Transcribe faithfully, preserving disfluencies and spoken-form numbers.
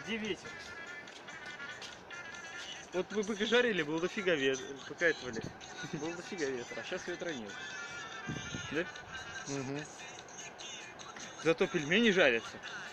Где ветер? Вот мы быка жарили, был дофига ветра. Пока этого лет. Был дофига ветра, а сейчас ветра нет. Да? Угу. Зато пельмени жарятся.